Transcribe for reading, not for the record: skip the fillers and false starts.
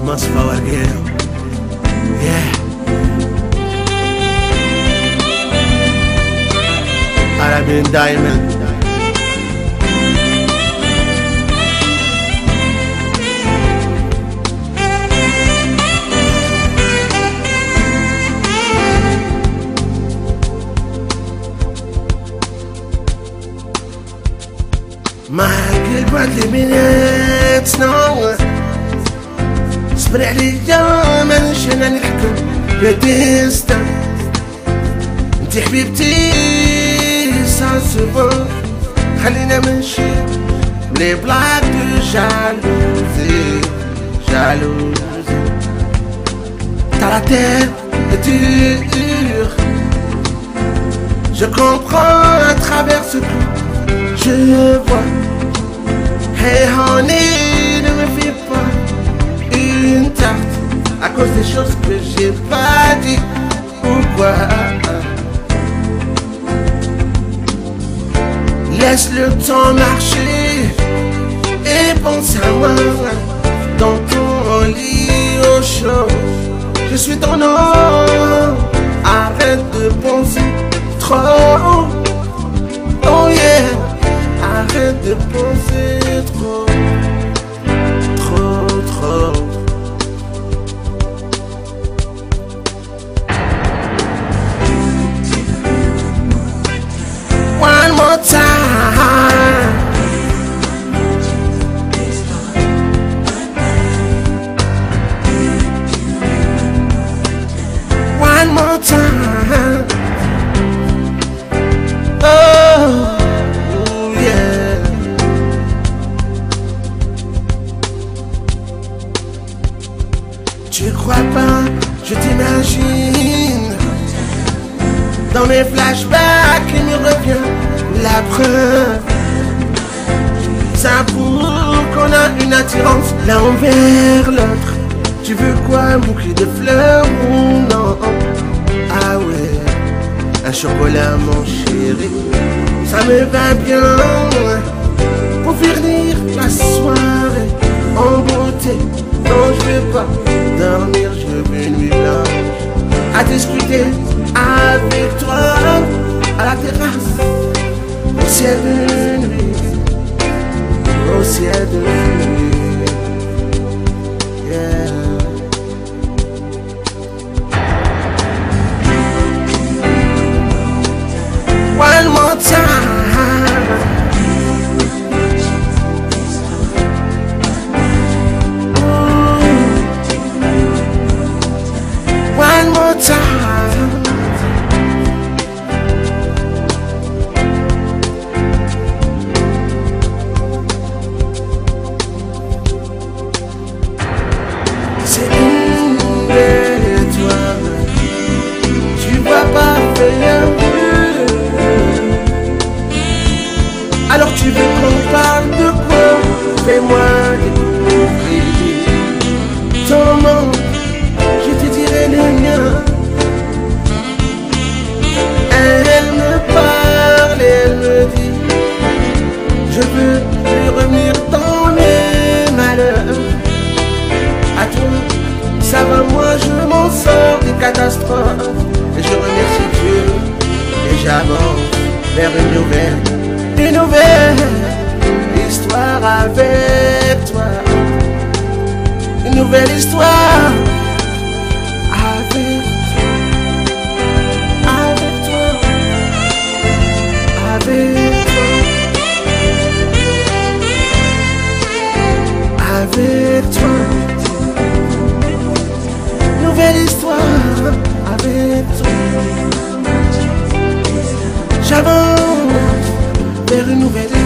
Moncef power Ghetto. Yeah. Avenir diamond. معاك البعد البنات نور صبر عليا مانيش انا نحكم بديستا انتي حبيبتي سانسبون خلينا نمشي بلي بلاك دو جالوزي جالوزي T'as la tête dure. Je comprends à travers ce que je vois. Hey honey, ne me fais pas une tarte à cause des choses que j'ai pas dit. Pourquoi? Laisse le temps marcher et pense à moi dans ton lit au chaud. Je suis ton homme, arrête de penser trop. Oh yeah, arrête de penser trop. Trop, trop. One more time. One more time. Oh, yeah. Tu crois pas, je t'imagine dans mes flashbacks, il me revient la preuve. Ça prouve qu'on a une attirance l'un envers l'autre. Tu veux quoi, un bouquet de fleurs ou non? Ah ouais, un chocolat mon chéri, ça me va bien. Pour finir la soirée en beauté. Non, je veux pas dormir, je veux une nuit blanche à discuter avec toi à la terrasse, au ciel de nuit, au ciel de nuit. Yeah. One more time. One more time. C'est une belle étoile, tu vas pas faire. Alors tu veux qu'on parle de quoi? Fais-moi découvrir ton monde, je te dirai le mien. Elle me parle, elle me dit je veux plus revenir dans mes malheurs. À toi, ça va, moi je m'en sors des catastrophes. Et je remercie Dieu et j'avance vers une nouvelle histoire avec toi. Une nouvelle histoire avec toi. Avec toi. Avec toi. Avec toi. Nouvelle histoire avec toi. J'avance vers une nouvelle